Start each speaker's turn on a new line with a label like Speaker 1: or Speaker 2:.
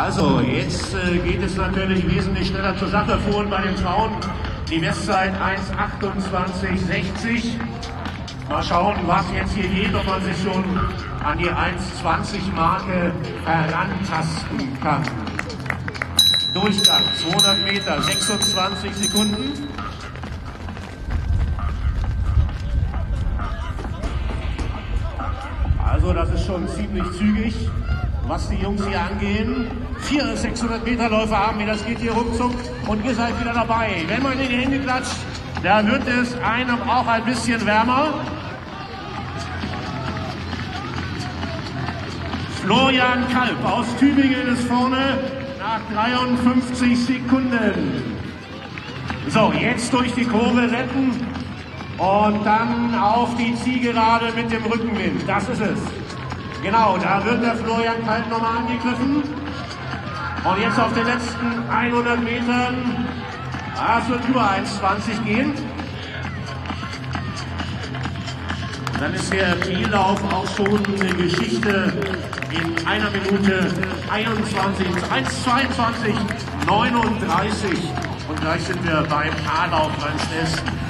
Speaker 1: Also, jetzt geht es natürlich wesentlich schneller zur Sache. Vorhin bei den Frauen die Bestzeit 1:28,60. Mal schauen, was jetzt hier geht, ob man sich schon an die 1:20-Marke herantasten kann. Durchgang 200 Meter, 26 Sekunden. Also das ist schon ziemlich zügig, was die Jungs hier angehen. 4 600-Meter-Läufer haben wir, das geht hier ruckzuck und ihr seid wieder dabei. Wenn man in die Hände klatscht, da wird es einem auch ein bisschen wärmer. Florian Kalb aus Tübingen ist vorne nach 53 Sekunden. So, jetzt durch die Kurve retten und dann auf die Zielgerade mit dem Rückenwind. Das ist es. Genau, da wird der Florian Kalb nochmal angegriffen. Und jetzt auf den letzten 100 Metern, es wird über 1:20 gehen. Dann ist der Ziellauf auch schon eine Geschichte in 1 Minute 21, 1:22,39. Und gleich sind wir beim Haarlauf beim schnellsten.